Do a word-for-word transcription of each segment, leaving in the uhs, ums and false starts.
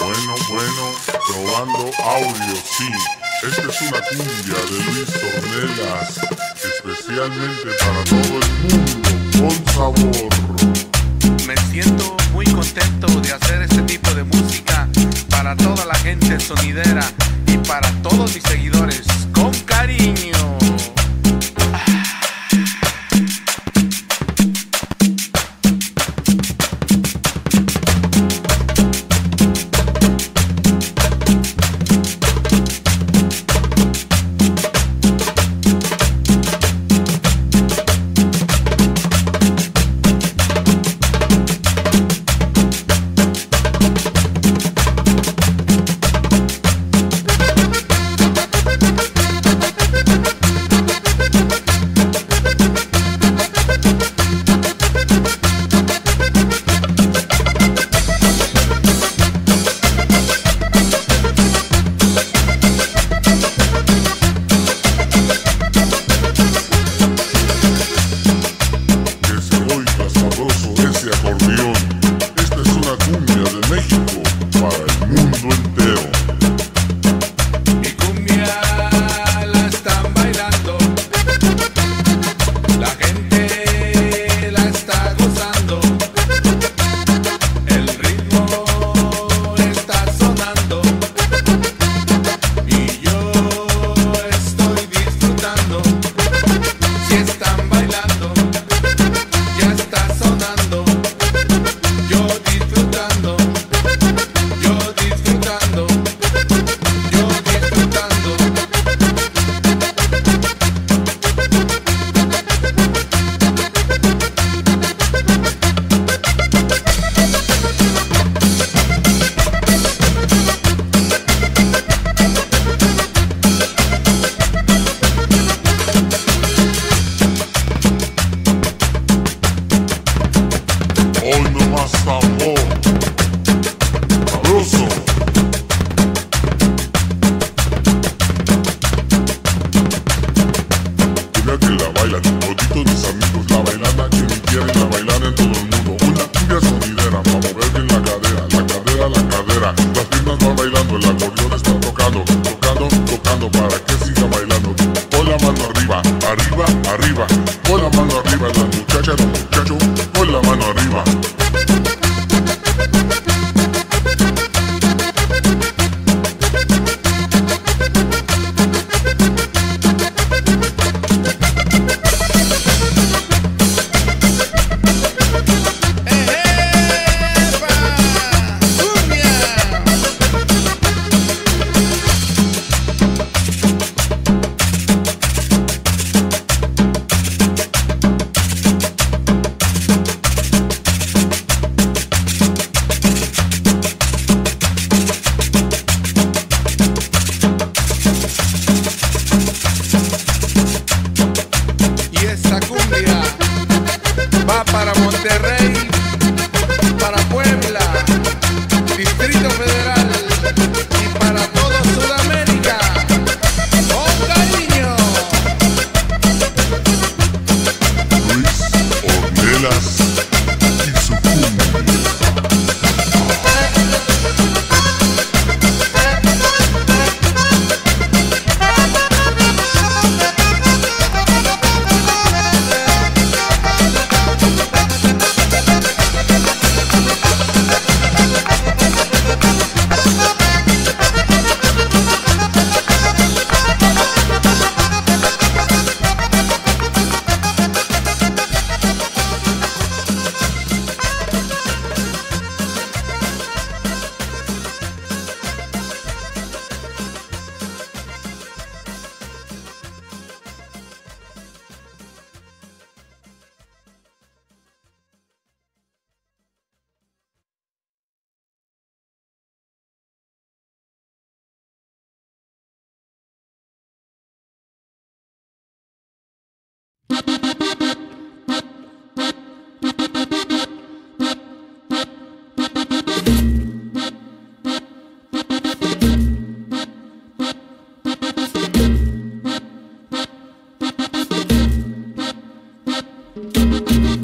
Bueno, bueno, probando audio, sí. Esta es una cumbia de Luis Ornelas, especialmente para todo el mundo, con sabor. Me siento muy contento de hacer este tipo de música para toda la gente sonidera y para todos mis seguidores, con cariño.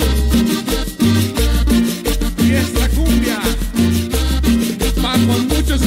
Y esta cumbia va con mucho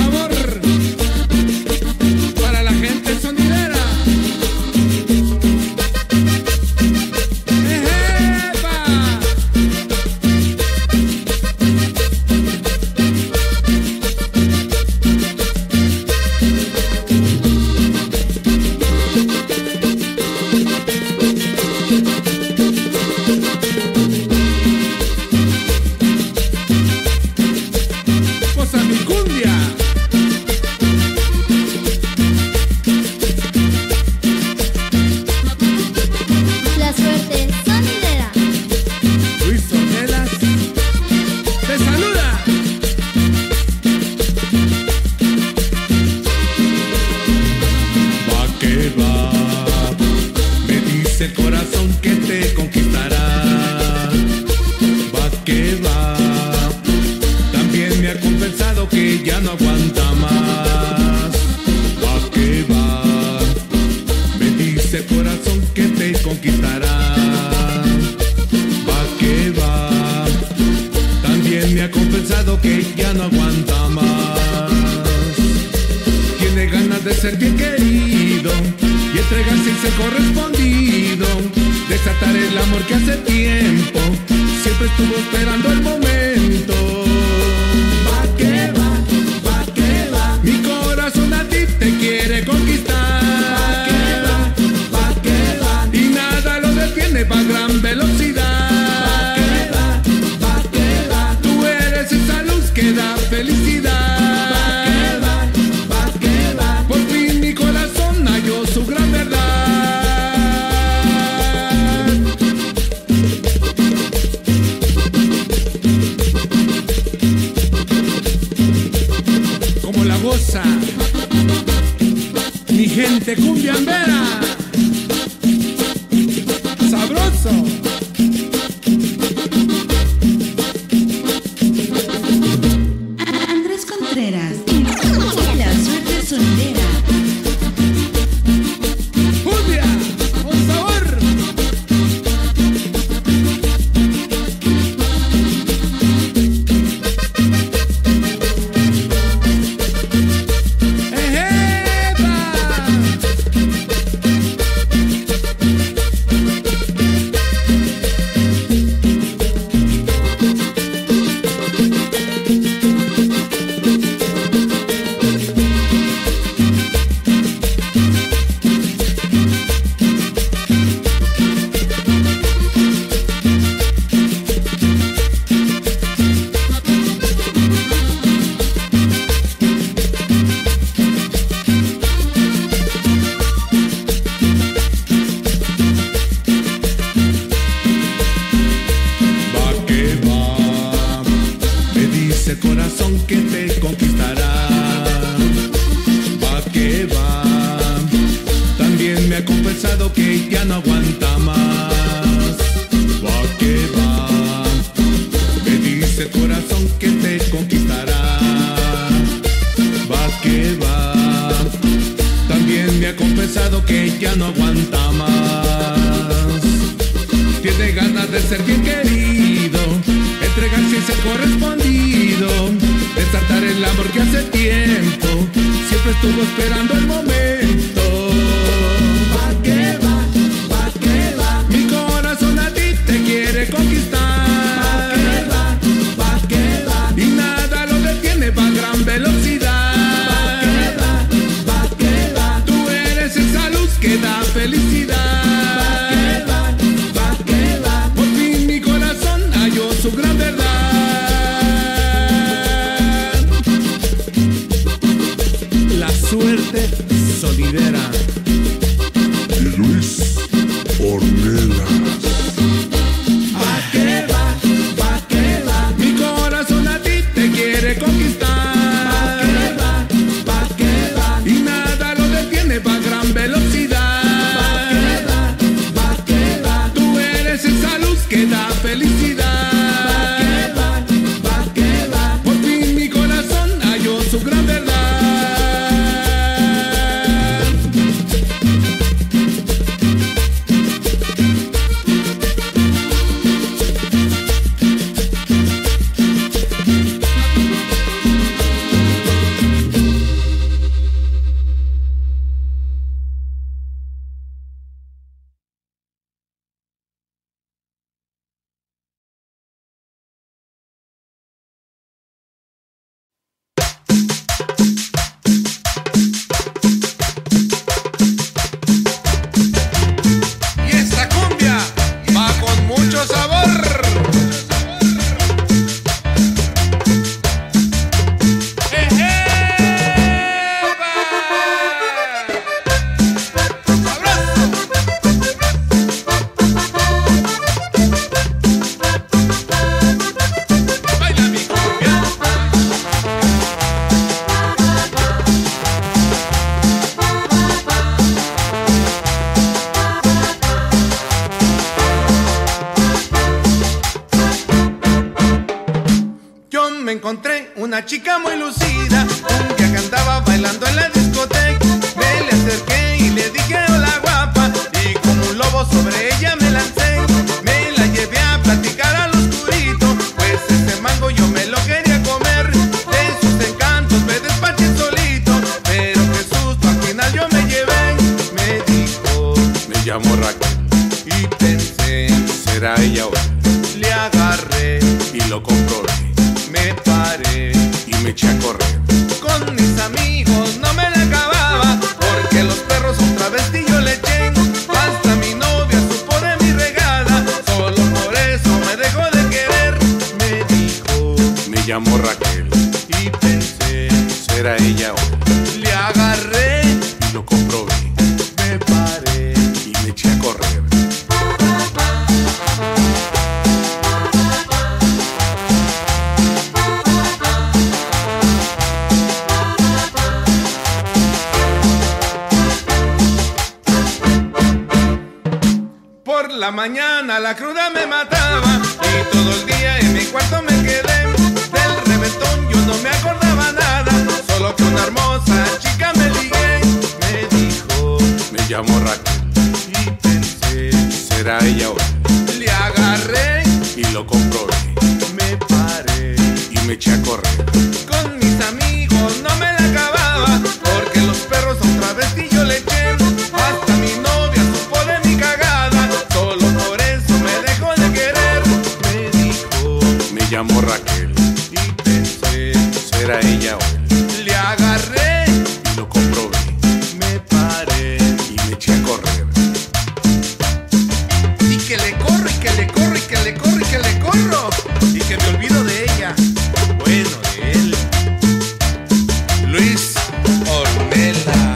aguanta más. ¿Pa' qué va? Me dice corazón que te conquistará. ¿Pa' qué va? También me ha confesado que ya no aguanta más. Tiene ganas de ser bien querido y entregarse y ser correspondido. Desatar el amor que hace tiempo siempre estuvo esperando el momento. ¿Pa' qué va? ¿Pa' qué va? Mi corazón a ti te quiere conquistar. ¿Pa' qué va? ¿Pa' qué va? Y nada lo detiene, va a gran velocidad. ¿Pa' qué va? ¿Pa' qué va? Tú eres esa luz que da felicidad. ¿Pa' qué va? ¿Pa' qué va? Por fin mi corazón halló su gran verdad. Goza mi gente cumbiambera, sabroso. Andrés Contreras, la suerte sonidera. Cumbia, con sabor. Corazón que te conquistará. ¿Pa' qué va? También me ha confesado que ya no aguanta más. ¿Pa' qué va? Me dice corazón que te conquistará. ¿Pa' qué va? También me ha confesado que ya no aguanta más. Tiene ganas de ser bien querido, entregarse y ser correspondido, desatar el amor que hace tiempo siempre estuvo esperando el momento. ¿Pa' qué va? ¿Pa' qué va? Mi corazón a ti te quiere conquistar. ¿Pa' qué va? ¿Pa' qué va? Y nada lo detiene, va a gran velocidad. ¿Pa' qué va? ¿Pa' qué va? Tú eres esa luz que da felicidad. ¿Pa' qué va? ¿Pa' qué va? Por fin mi corazón halló su gran verdad. La suerte sonidera. Y Luis Ornelas. ¿Pa' qué va? ¿Pa' qué va? Mi corazón a ti te quiere conquistar. ¿Pa' qué va? ¿Pa' qué va? Y nada lo detiene, va a gran velocidad. ¿Pa' qué va? ¿Pa' qué va? Tú eres esa luz que da felicidad. ¿Pa' qué va? ¿Pa' qué va? Por fin mi corazón halló su gran verdad. me encontré una chica muy lucida, un día que andaba bailando en la discoteca. Me le acerqué y le dije hola guapa, y como un lobo sobre ella me lancé. Me la llevé a platicar al oscurito, pues ese mango yo me lo quería comer. De sus encantos me despaché solito, pero qué susto, al final yo me llevé. Me dijo, me llamo Raquel, y pensé, será ella hoy. Le agarré y lo comprobé, me paré y me eché a correr. Con mis amigos no me la acababa, porque los perros un travesti yo le eché. Hasta mi novia supo de mi regada, solo por eso me dejó de querer. Me dijo, me llamo Raquel, y pensé, será ella hoy. Le agarré y lo comprobé, me paré y me eché a correr. Por la mañana la cruda me mataba, y todo el día en mi cuarto me quedé. Del reventón yo no me acordaba nada, solo que una hermosa chica me ligué. Me dijo, me llamo Raquel, y pensé, será ella hoy. Le agarré y lo comprobé, me paré y me eché a correr. Con mis amigos no me la acababa, porque los perros son travesti yo le eché. Hasta mi novia supo de mi cagada, solo por eso me dejó de querer. Me dijo, me llamo Raquel, y pensé, será ella hoy. Le agarré y lo comprobé, me paré y me eché a correr. Y que le corro, y que le corro, y que le corro, y que le corro, y que me olvido de ella, bueno, de él. Luis Ornelas.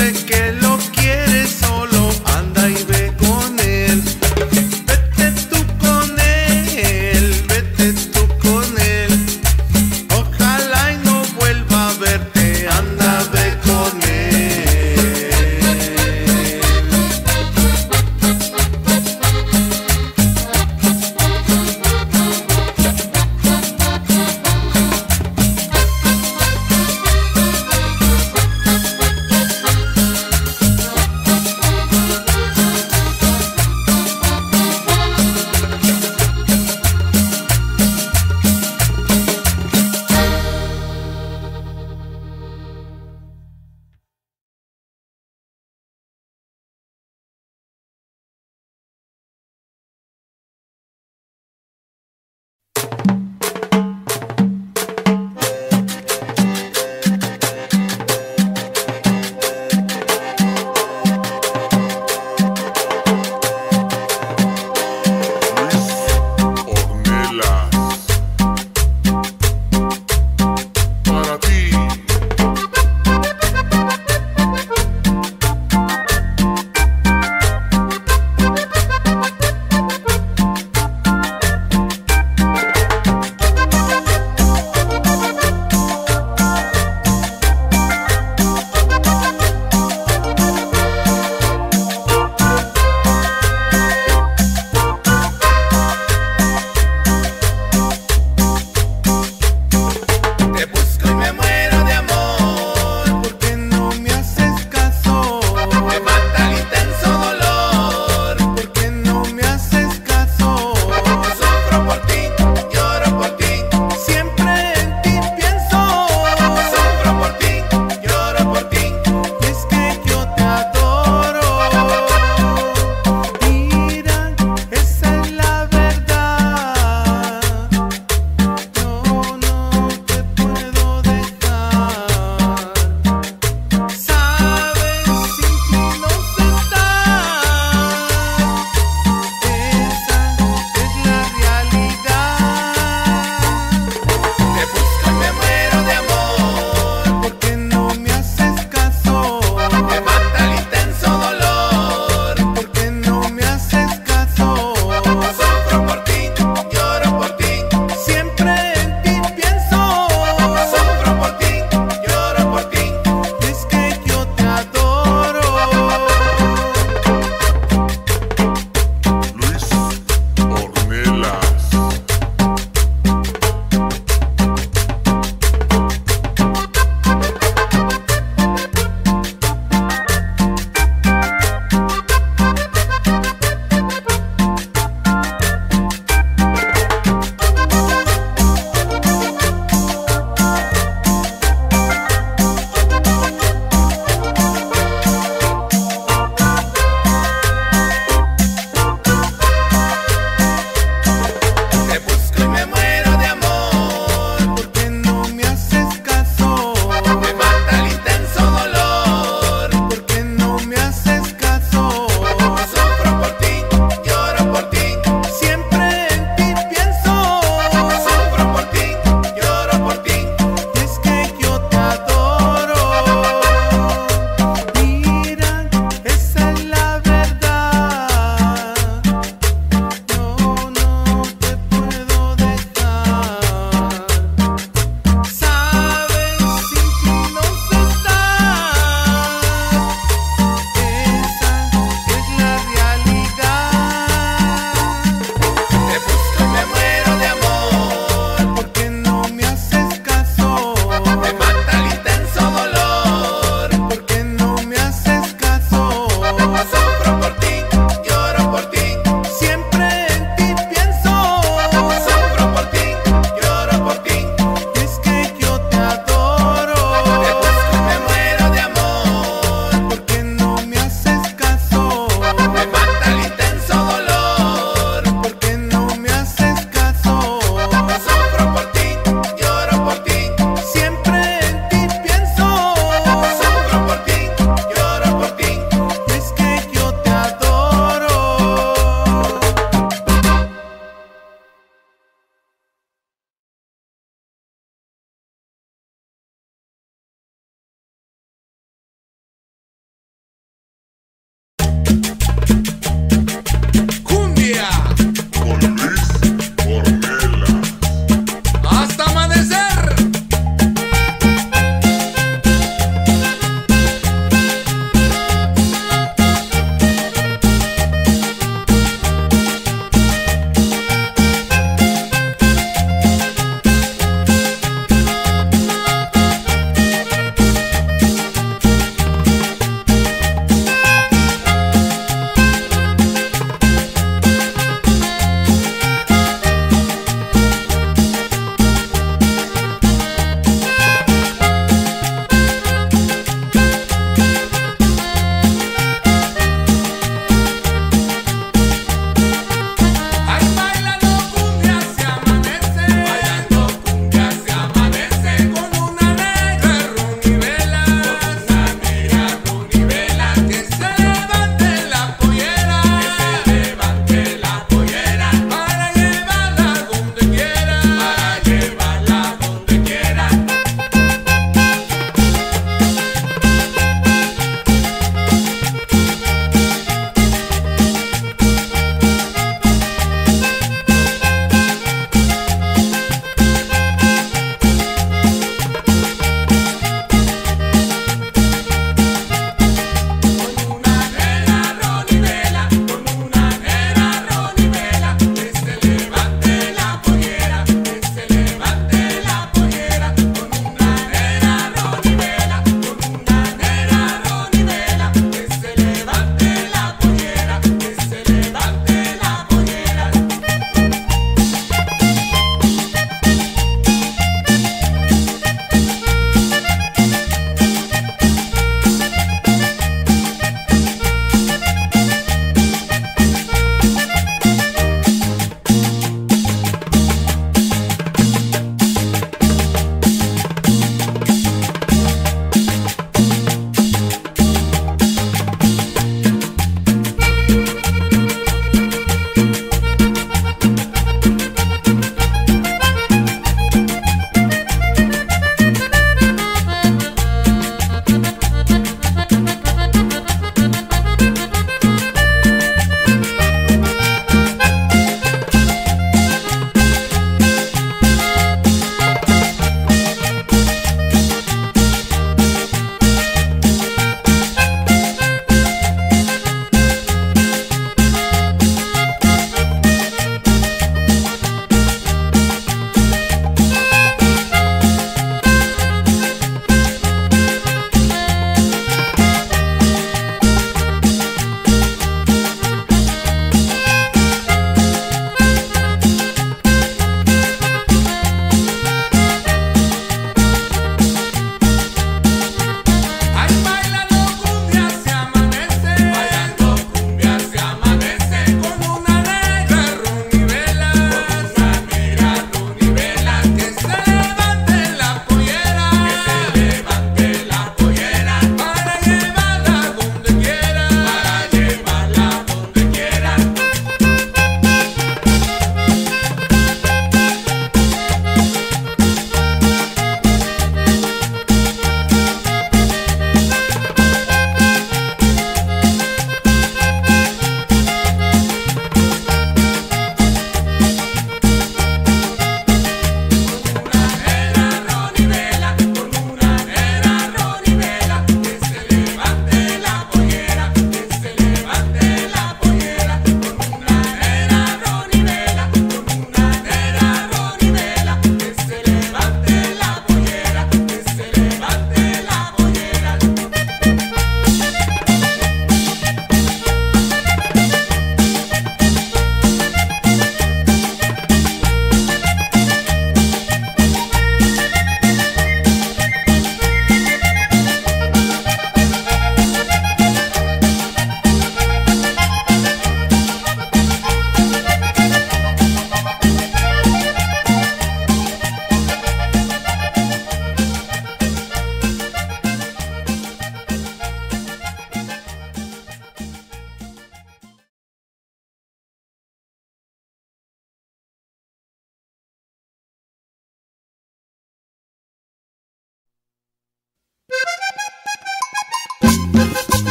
sé que lo quieres, solo anda y ve con él. Vete tú con él, vete tú con él. Ojalá y no vuelva a verte, anda, ve con él.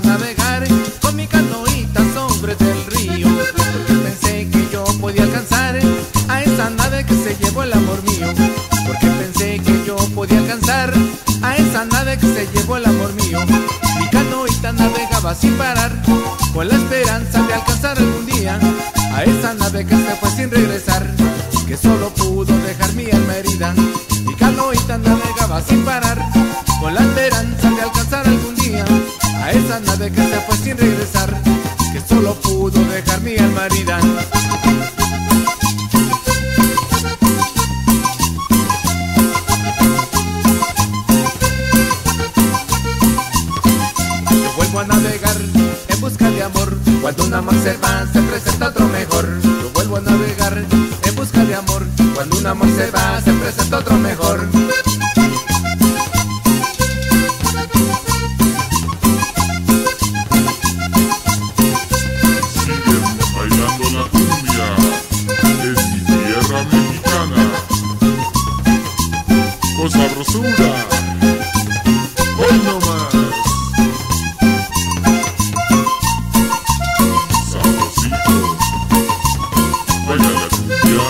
navegar con mi canoita sobre el río, porque pensé que yo podía alcanzar a esa nave que se llevó el amor mío, porque pensé que yo podía alcanzar a esa nave que se llevó el amor mío. Mi canoita navegaba sin parar, con la esperanza de alcanzar algún día a esa nave que se fue sin regresar, que solo pudo dejar mi alma herida. Mi canoita navegaba sin parar, con la esperanza de alcanzar algún día a esa nave que se fue sin regresar, que solo pudo dejar mi alma herida. Yo vuelvo a navegar en busca de amor, cuando un amor se va se presenta otro mejor. Yo vuelvo a navegar en busca de amor, cuando un amor se va se presenta otro mejor. Sabrosura, hoy no más. Sabrosito, baila la cumbia.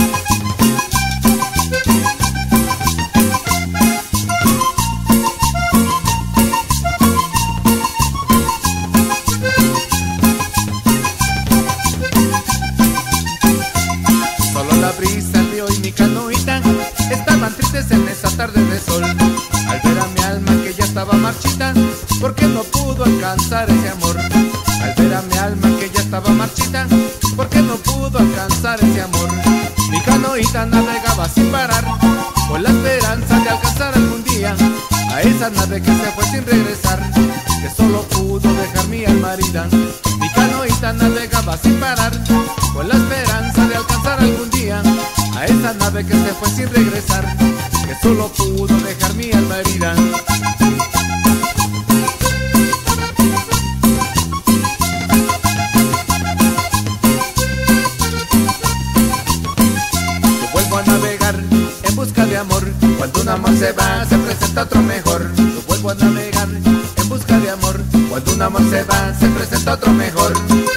Solo la brisa, el río y mi canoita estaban tristes en esa tarde de sol, al ver a mi alma que ya estaba marchita, porque no pudo alcanzar ese amor. Al ver a mi alma que ya estaba marchita, porque no pudo alcanzar ese amor. Mi canoita navegaba sin parar, con la esperanza de alcanzar algún día a esa nave que se fue sin regresar, que solo pudo dejar mi alma herida. Mi canoita navegaba sin parar, con la esperanza de alcanzar algún día a esa nave que se fue sin regresar, que solo pudo dejar mi alma herida. Yo vuelvo a navegar en busca de amor, cuando un amor se va se presenta otro mejor. Yo vuelvo a navegar en busca de amor, cuando un amor se va se presenta otro mejor.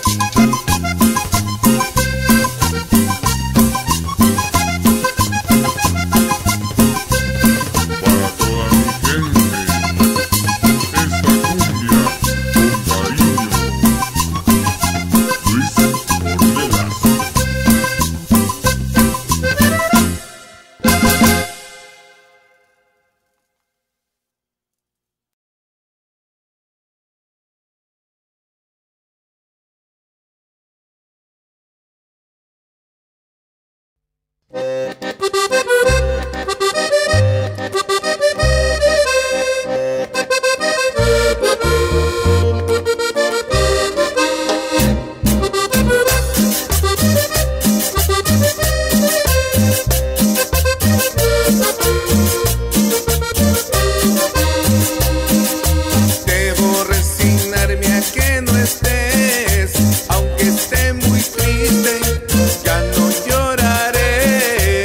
Debo resignarme a que no estés, aunque esté muy triste, ya no lloraré.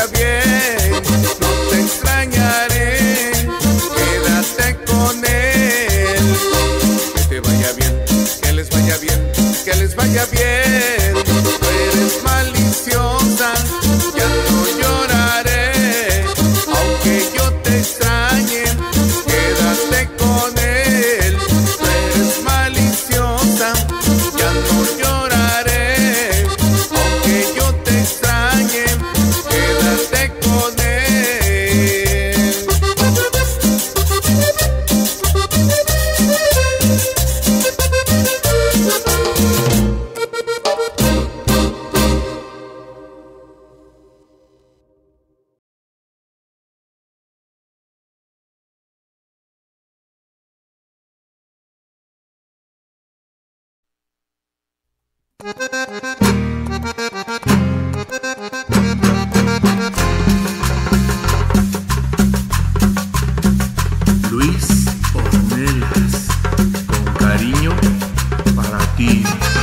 bien, no te extrañaré, quédate con él. Que te vaya bien, que les vaya bien, que les vaya bien. Tú eres maliciosa, ya no lloraré, aunque yo te extrañe, quédate con él. Tú eres maliciosa, ya no lloraré, aunque yo te extrañe, quédate con él. Luis Ornelas, con cariño para ti.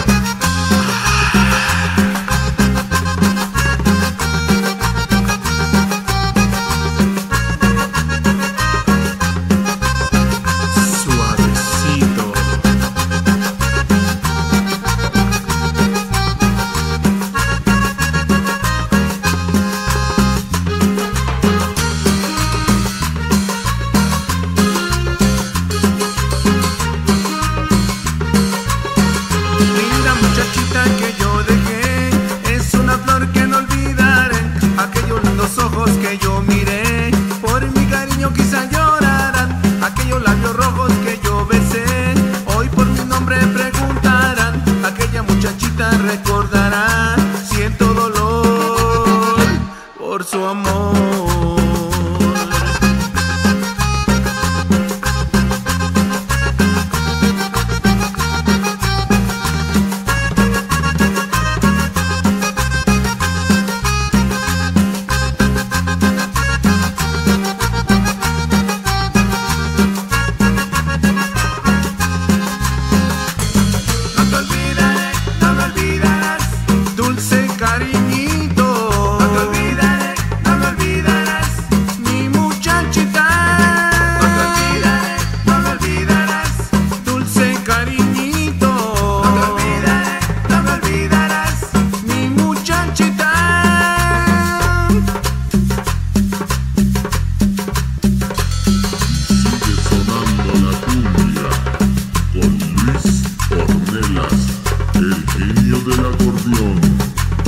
Suavecito. Linda muchachita que yo dejé, es una flor que no olvidaré. Aquellos lindos ojos que yo miré, por mi cariño quizá llorarán. Aquellos labios rojos que yo besé, hoy por mi nombre preguntarán. Aquella muchachita recordará, siento dolor por su amor. No te olvidaré, no me olvidarás, dulce cariñito. No te olvidaré, no me olvidarás, mi muchachita. No te olvidaré, no me olvidarás, dulce cariñito. No te olvidaré, no me olvidarás, mi muchachita. Sigue sonando la cumbia con Luis Ornelas, el genio del acordeón.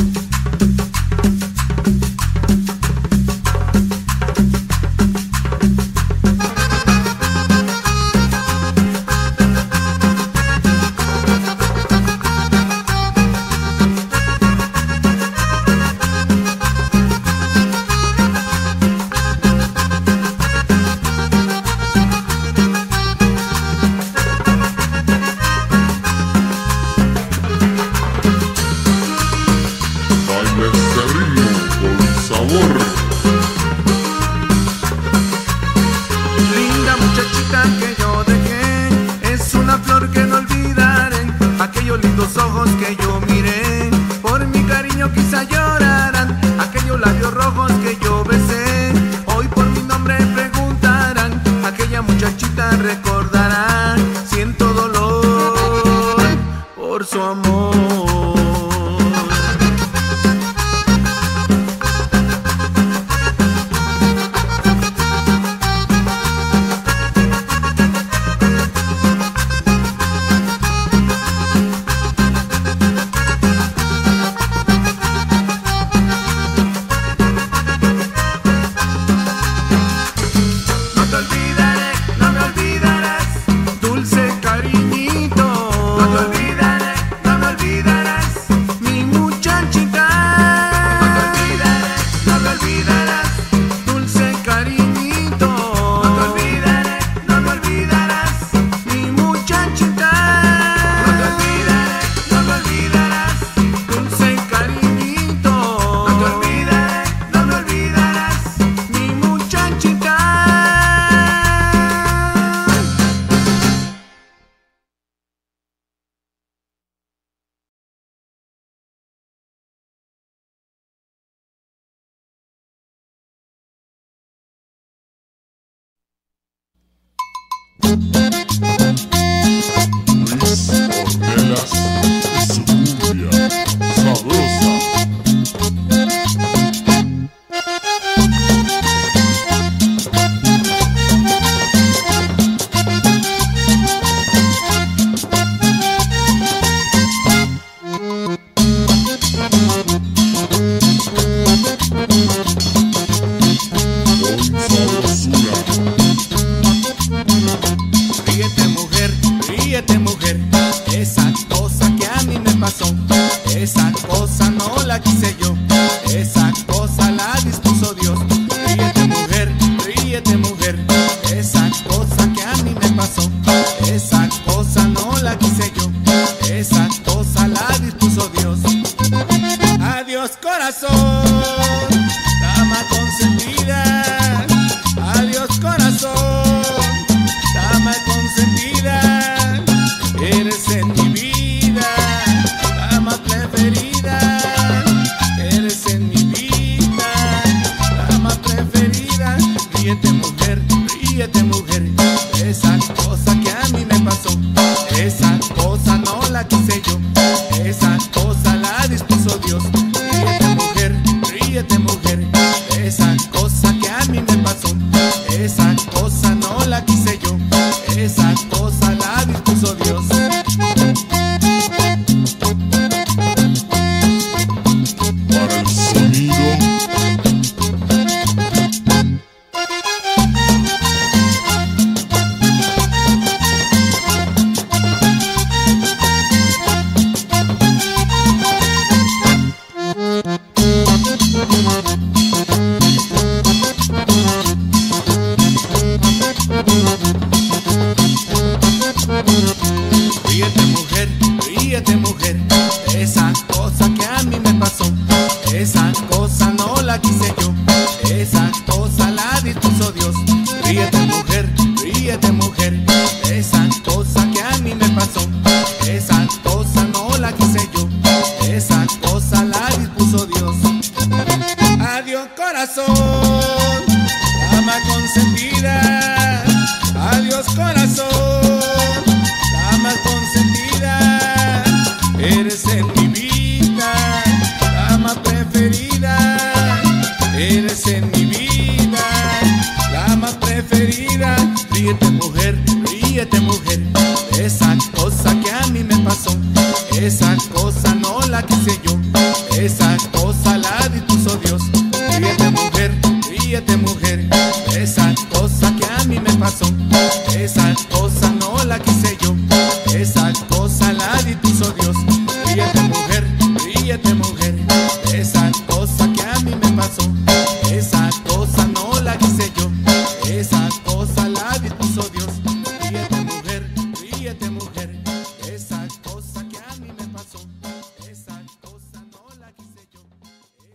Baila este ritmo con sabor. Linda muchachita que yo dejé, es una flor que no olvidaré. Aquellos lindos ojos que yo miré, por mi cariño quizá llorarán. Aquellos labios rojos que yo besé, hoy por mi nombre preguntarán. Aquella muchachita recordará, siento dolor por su amor. Ornelas y su cumbia sabrosa. Ríete mujer, ríete mujer, esa cosa que a mí me pasó, esa cosa no la quise yo, esa cosa la dispuso Dios. Ríete mujer, ríete mujer, esa cosa que a mí me pasó, esa cosa no la quise yo, esa cosa la dispuso Dios. Adiós corazón, dama consentida, adiós corazón, dama consentida, eres en mi vida, dama preferida, eres en mi vida, dama preferida. Ríete mujer, ríete mujer, esa cosa que a mí me pasó, esa cosa no la quise yo, esa cosa la dispuso Dios. Ríete mujer, ríete mujer, esa cosa que a mí me pasó, esa cosa no la quise yo, esa cosa la dispuso Dios. Para el sonido Ríete mujer, ríete mujer, esa cosa que a mí me pasó, esa cosa no la quise yo, esa cosa la dispuso Dios. Ríete mujer, ríete mujer, esa cosa que a mí me pasó, esa cosa no la quise yo, esa cosa la dispuso Dios. Adiós corazón, dama consentida, adiós corazón, dama consentida, eres en mi vida, dama preferida, eres en mi vida, dama preferida. Ríete mujer, ríete mujer, esa cosa que a mí me pasó, esa cosa no la quise yo, esa cosa la dispuso Dios. Ríete mujer, ríete mujer, esa cosa que a mí me pasó, esa cosa no la quise yo, esa cosa la dispuso Dios. Ríete mujer, ríete mujer, esa cosa que a mí me pasó, esa cosa no la quise yo, esa cosa la dispuso Dios. Ríete mujer, ríete mujer, esa cosa que a mí me pasó, esa cosa no la quise yo.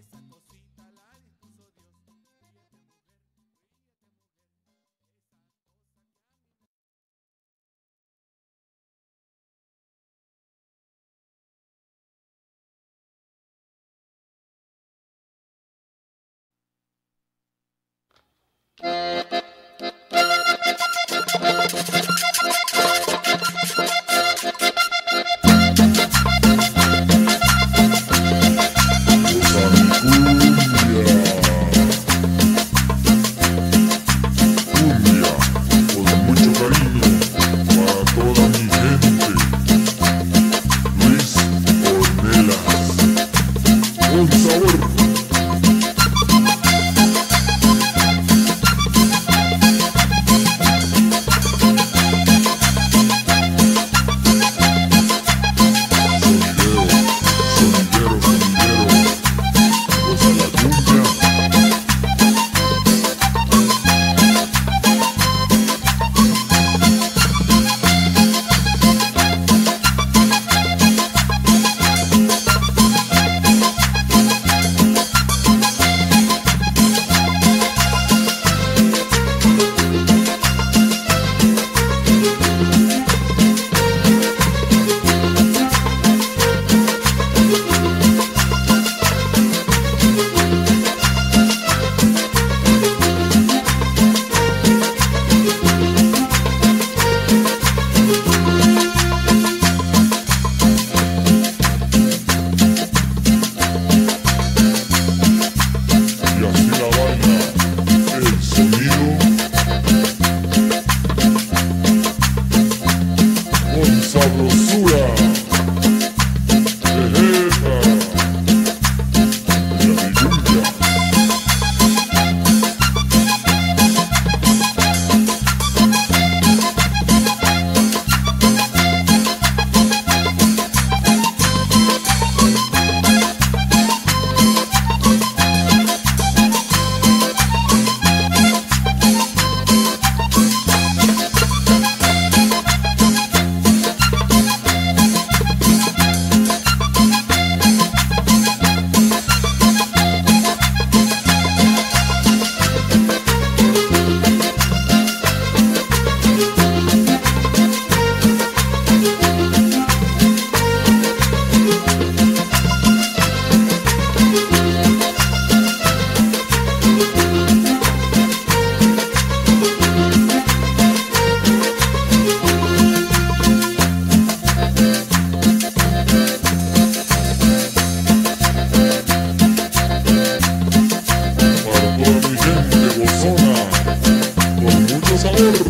sabor.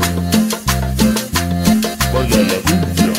Vaya la cumbia.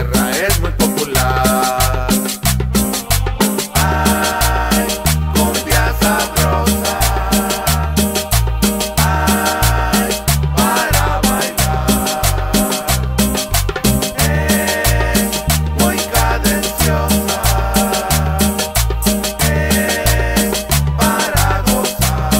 tierra es muy popular. Ay, cumbia sabrosa. Ay, para bailar. Es muy cadenciosa. Es para gozar.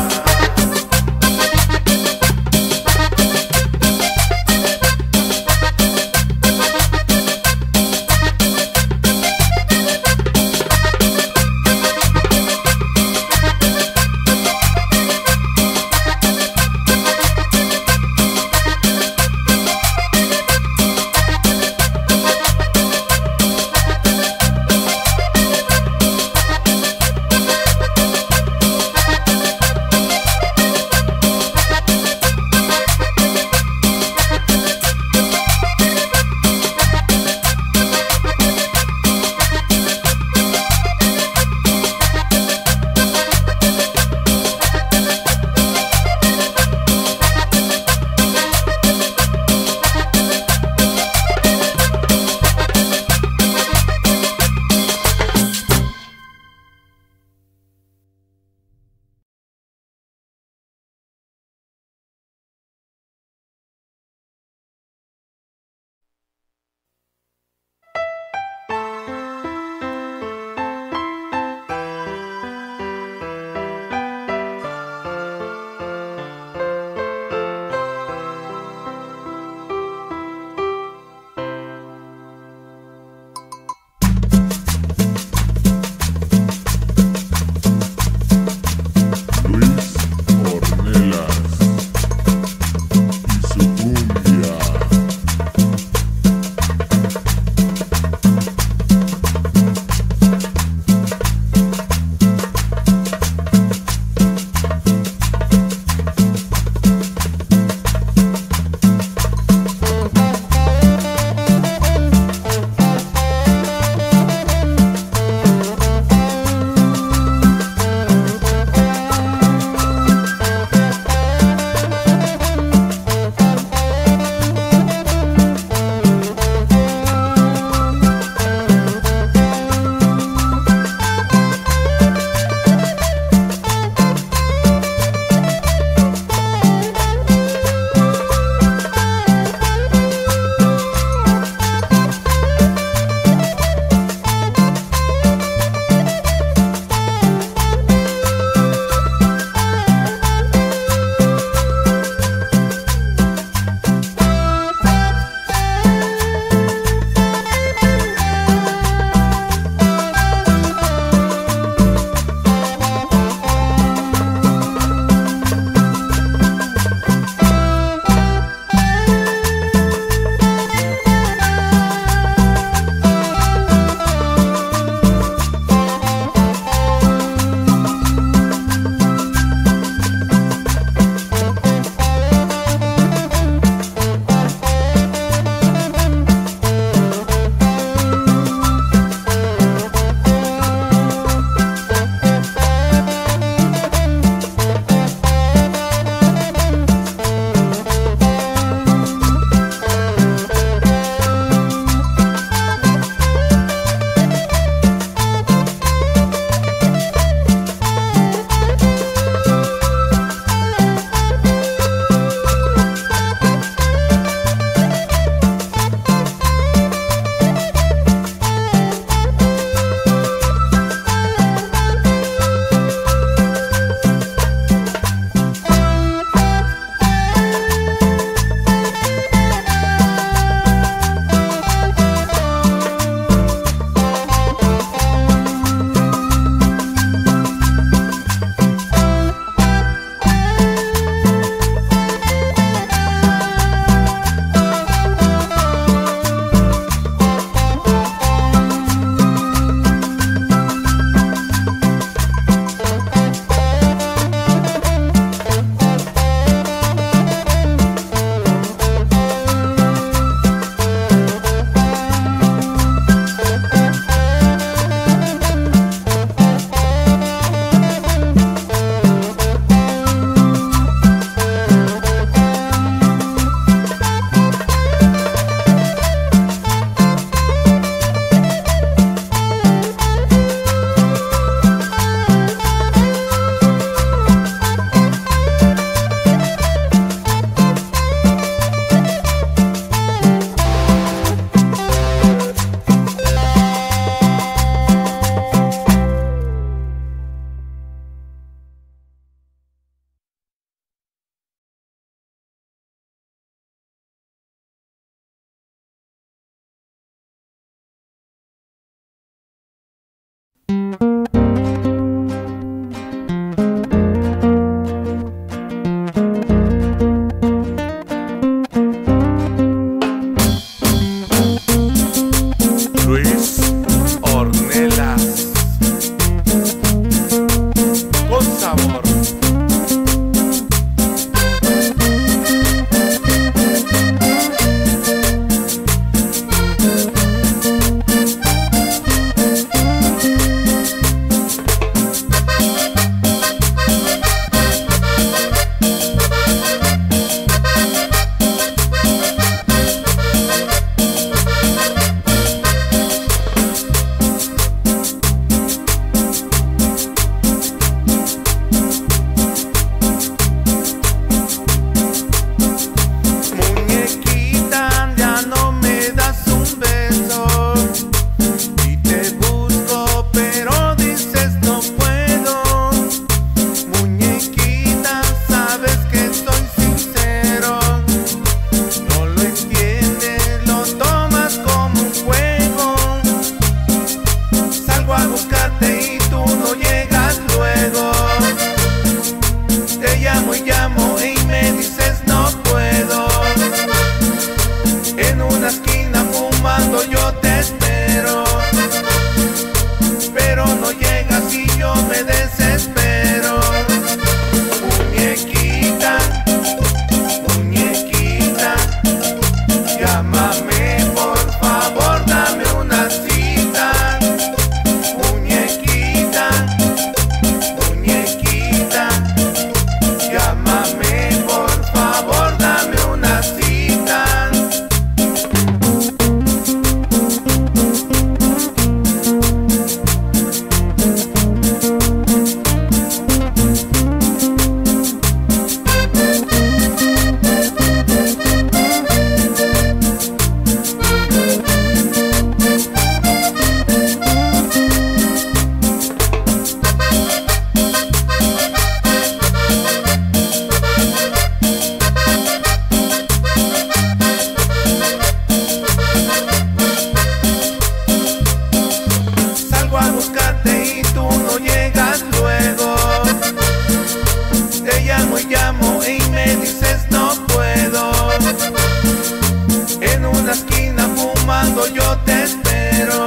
yo te espero,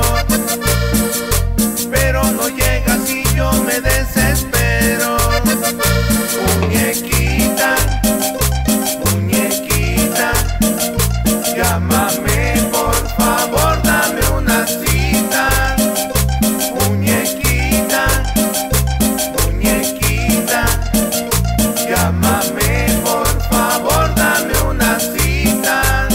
pero no llegas y yo me desespero. Muñequita, muñequita, llámame por favor, dame una cita. Muñequita, muñequita, llámame por favor, dame una cita.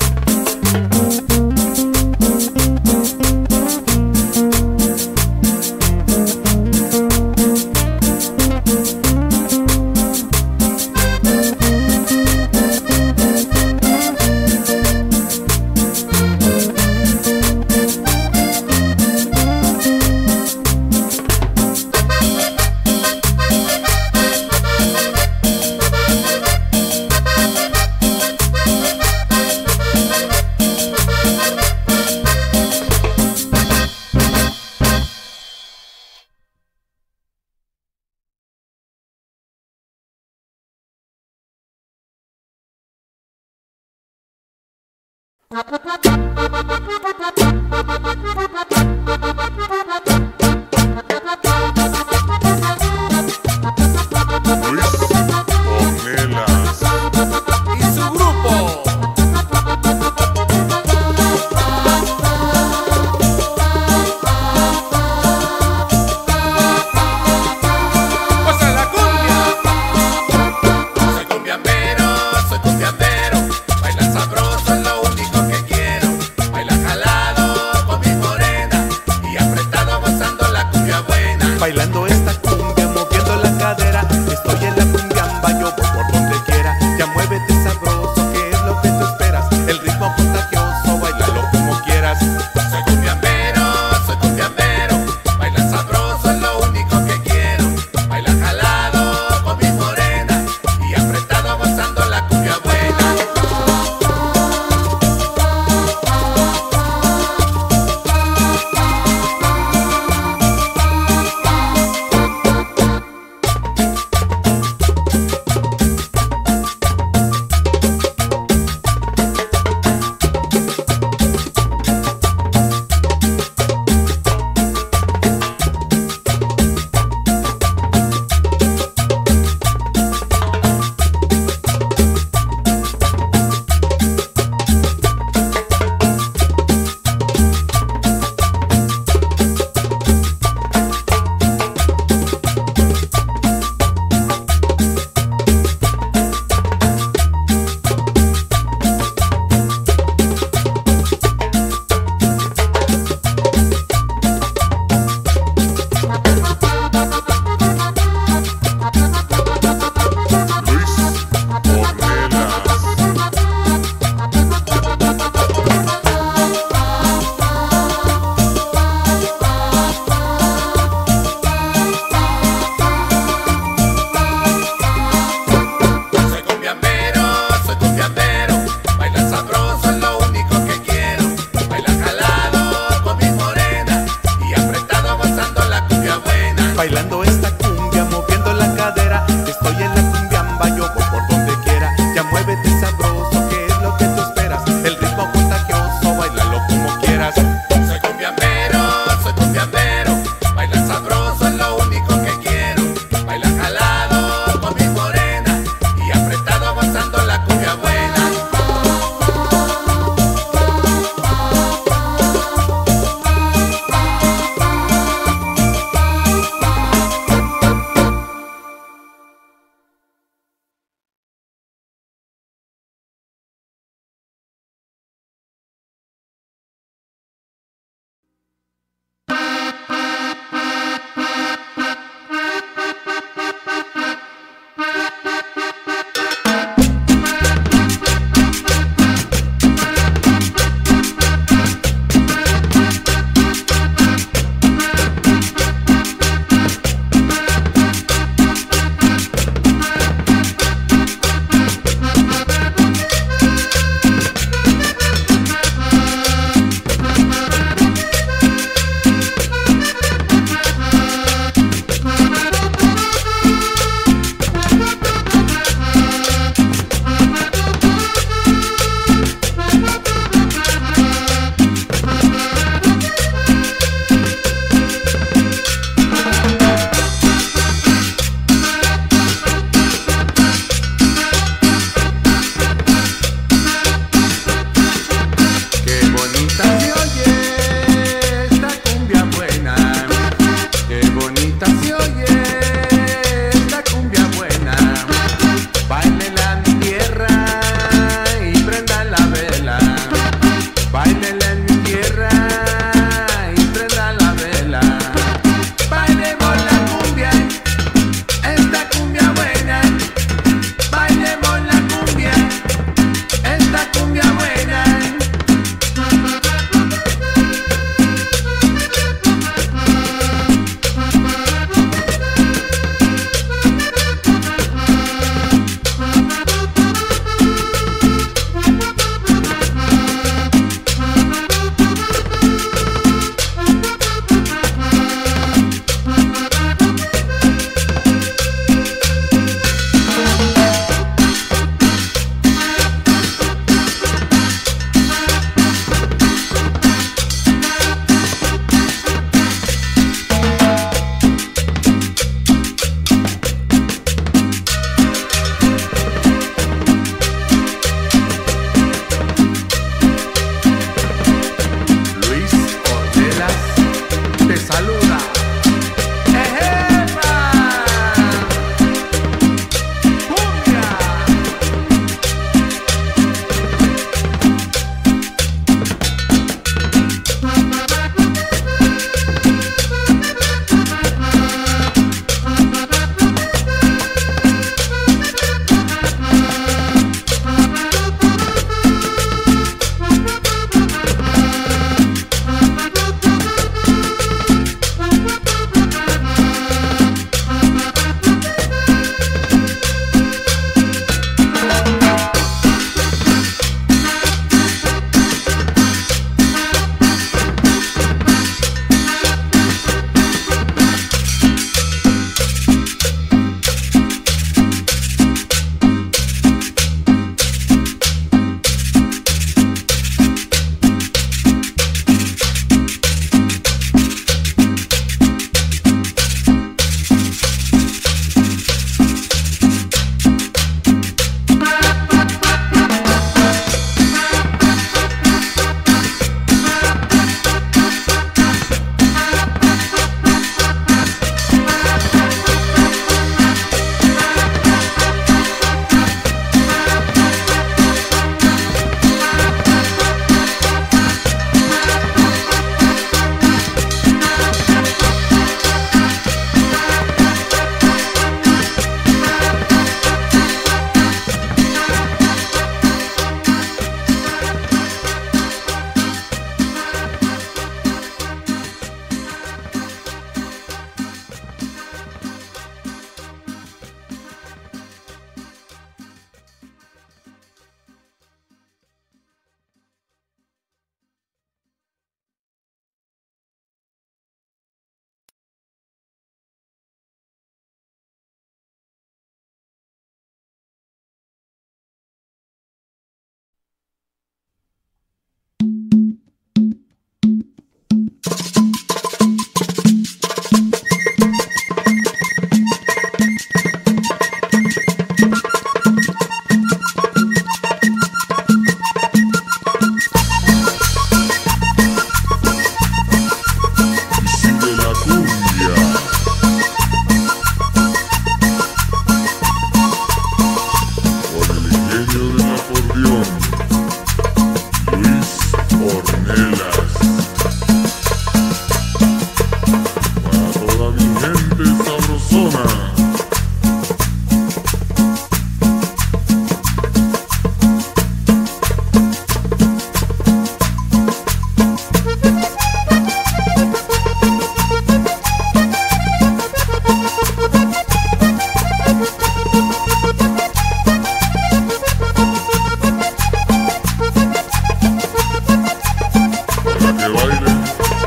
Bailando esta cumbia, moviendo la cadera, estoy en la cumbiamba, yo voy por donde quiera. Ya muévete sabroso, que es lo que tú esperas. El ritmo contagioso, bailalo como quieras. Soy cumbiambero, soy cumbiambero, baila sabroso es lo único que quiero. Baila jalado con mi morena y apretado gozando la cumbia buena. Bailando esta cumbia, moviendo la cadera, estoy en la cumbiamba, yo voy por donde quiera. Ya muévete sabroso, que es lo que tú esperas. El ritmo contagioso, bailalo como quieras. Soy cumbiambero, soy cumbiambero, baila sabroso es lo único que quiero. Baila jalado con mi morena y apretado gozando la cumbia buena.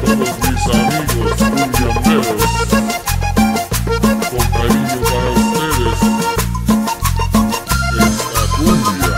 todos mis amigos cumbiamberos, con cariño para ustedes, esta cumbia.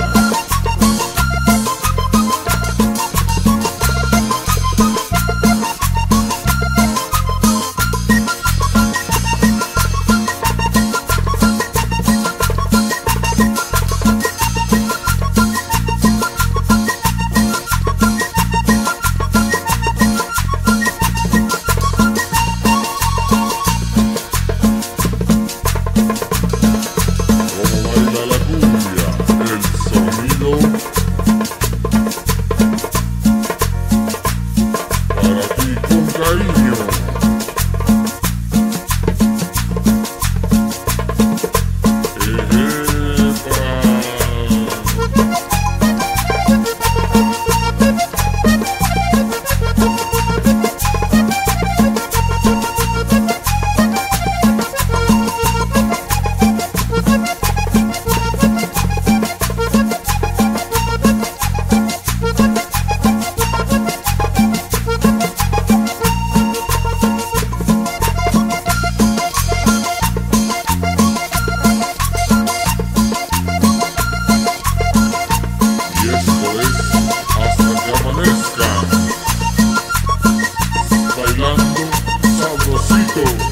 Bailando sabrosito.